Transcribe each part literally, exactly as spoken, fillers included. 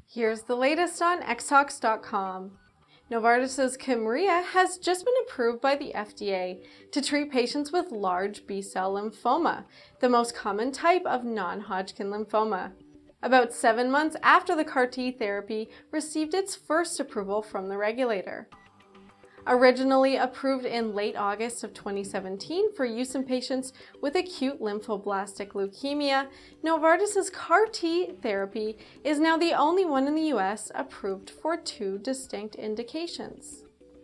Here's the latest on X Talks dot com. Novartis' Kymriah has just been approved by the F D A to treat patients with large B-cell lymphoma, the most common type of non-Hodgkin lymphoma, about seven months after the C A R T therapy received its first approval from the regulator. Originally approved in late August of twenty seventeen for use in patients with acute lymphoblastic leukemia, Novartis' C A R T therapy is now the only one in the U S approved for two distinct indications.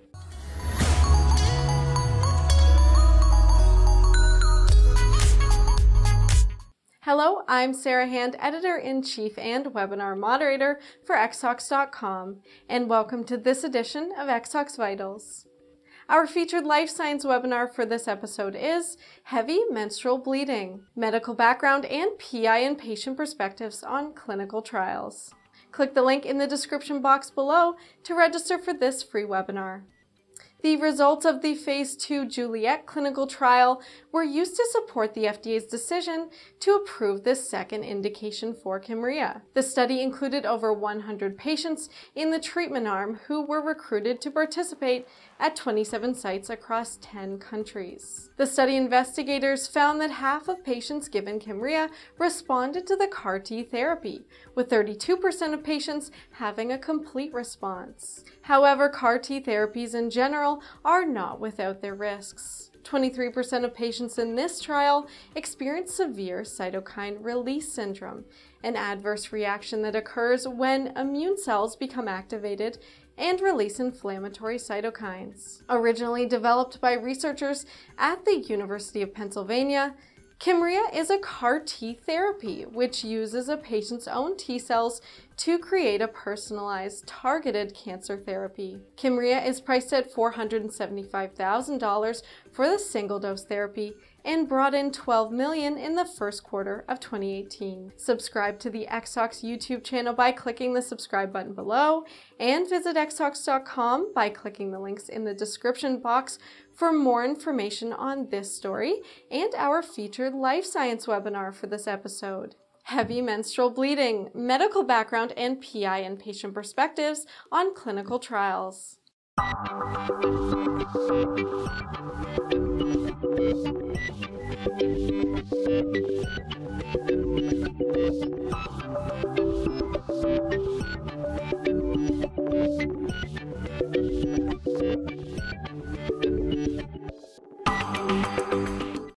Hello, I'm Sarah Hand, Editor-in-Chief and Webinar Moderator for X Talks dot com, and welcome to this edition of X Talks Vitals. Our featured life science webinar for this episode is Heavy Menstrual Bleeding, Medical Background and P I and Patient Perspectives on Clinical Trials. Click the link in the description box below to register for this free webinar. The results of the phase two Juliet clinical trial were used to support the F D A's decision to approve this second indication for Kymriah. The study included over one hundred patients in the treatment arm who were recruited to participate at twenty-seven sites across ten countries. The study investigators found that half of patients given Kymriah responded to the C A R T therapy, with thirty-two percent of patients having a complete response. However, C A R T therapies in general are not without their risks. twenty-three percent of patients in this trial experienced severe cytokine release syndrome, an adverse reaction that occurs when immune cells become activated and release inflammatory cytokines. Originally developed by researchers at the University of Pennsylvania, Kymriah is a C A R T therapy which uses a patient's own T cells to create a personalized, targeted cancer therapy. Kymriah is priced at four hundred seventy-five thousand dollars for the single-dose therapy and brought in twelve million dollars in the first quarter of twenty eighteen. Subscribe to the X Talks YouTube channel by clicking the subscribe button below, and visit X Talks dot com by clicking the links in the description box for more information on this story and our featured life science webinar for this episode. Heavy Menstrual Bleeding, Medical Background and P I and Patient Perspectives on Clinical Trials.